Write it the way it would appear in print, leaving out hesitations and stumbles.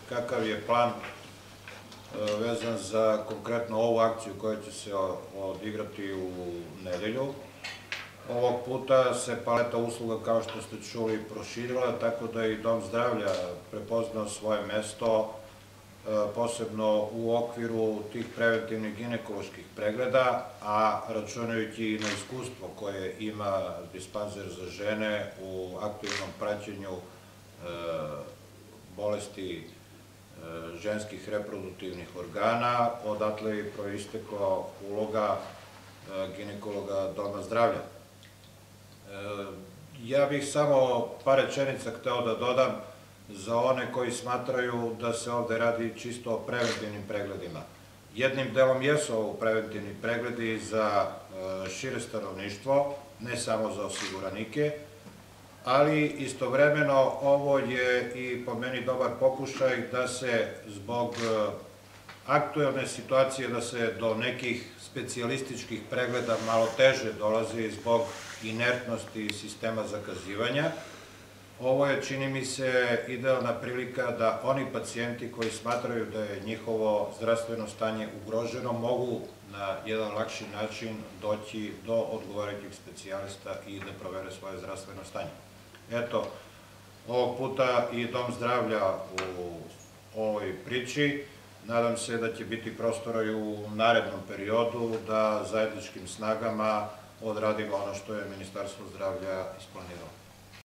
kakav je plan vezan za konkretno ovu akciju koja će se odigrati u nedelju. Ovog puta se paleta usluga, kao što ste čuli, proširila, tako da je i Dom zdravlja prepoznao svoje mesto, posebno u okviru tih preventivnih ginekoloških pregleda, a računajući i na iskustvo koje ima dispanzer za žene u aktivnom praćenju bolesti ženskih reproduktivnih organa, odatle je proistekla uloga ginekologa Doma zdravlja. Ja bih samo par rečenica hteo da dodam za one koji smatraju da se ovde radi čisto o preventivnim pregledima. Jednim delom jesu ovo preventivni pregledi za šire stanovništvo, ne samo za osiguranike, ali istovremeno ovo je i po meni dobar pokušaj da se zbog aktuelne situacije, da se do nekih specijalističkih pregleda malo teže dolazi zbog inertnosti sistema zakazivanja. Ovo je, čini mi se, idealna prilika da oni pacijenti koji smatraju da je njihovo zdravstveno stanje ugroženo mogu na jedan lakši način doći do odgovarajućih specijalista i da provere svoje zdravstveno stanje. Eto, ovog puta i Dom zdravlja u ovoj priči. Nadam se da će biti prostora i u narednom periodu da zajedničkim snagama odradimo ono što je Ministarstvo zdravlja isplaniralo.